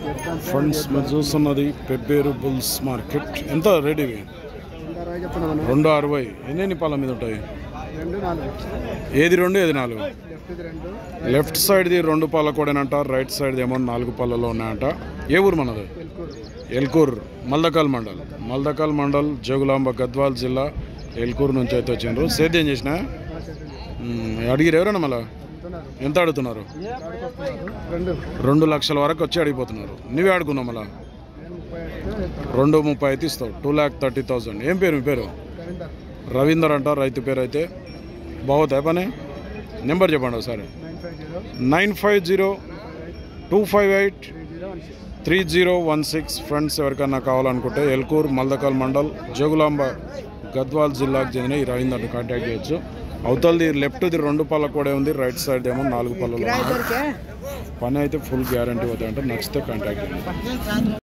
Friends మీరు చూస్తున్నది Pebberu bulls market. ఎంత రేట్ ఇవి? 260. ఎన్ని పాల మీద ఉంటాయి? ఏది 2 ఏది 4? లెఫ్ట్ సైడ్ది 2 పాల కూడానంట, రైట్ సైడ్ది ఏమో 4 పాలలో ఉన్నాయంట. ఏ ఊరు మనది? ఎల్కూర్ మల్దకల్ మండల్ జోగులాంబ గద్వాల్ జిల్లా ఎల్కూర్ నుంచి అయితే వచ్చిండ్రు. సేద్యం చేసిన అడిగిరు ఎవరన్నా? మళ్ళా ఎంత అడుగుతున్నారు? 2 లక్షల వరకు వచ్చి అడిగిపోతున్నారు. నువ్వే అడుగున్నావు మళ్ళా 2:30 అయితే ఇస్తావు. 2,30,000. ఏం పేరు మీ పేరు? రవీందర్ అంట రైతు పేరు. అయితే బాగుతాయి పని. నెంబర్ చెప్పండి ఒకసారి. 9502583016. ఫ్రెండ్స్ ఎవరికన్నా కావాలనుకుంటే ఎల్కూర్ మల్దకల్ మండల్ జోగులాంబ గద్వాల్ జిల్లాకు చెందిన ఈ రవీందర్ని కాంటాక్ట్ చేయొచ్చు. అవతలది లెఫ్ట్ది 2 పాల కూడా ఉంది, రైట్ సైడ్ ఏమో 4 పాలలో. పని అయితే ఫుల్ గ్యారంటీ అవుతాయంటే నచ్చితే కాంటాక్ట్ చేయండి.